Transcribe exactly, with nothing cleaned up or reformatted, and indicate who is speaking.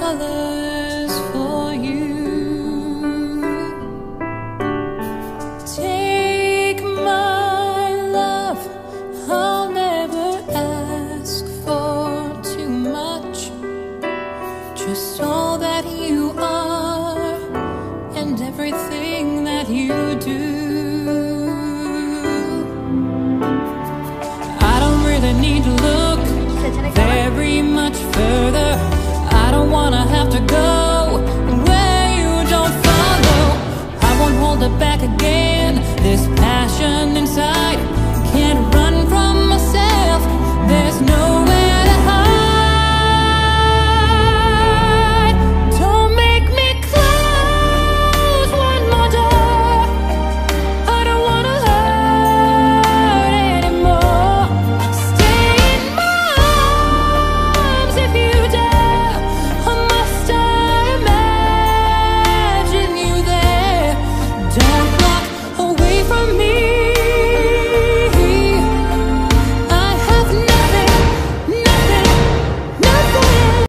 Speaker 1: colors for you. Take my love, I'll never ask for too much. Just all that you are and everything that you do. I don't really need to look very much further. I don't wanna have to go where you don't follow. I won't hold it back again. This passion inside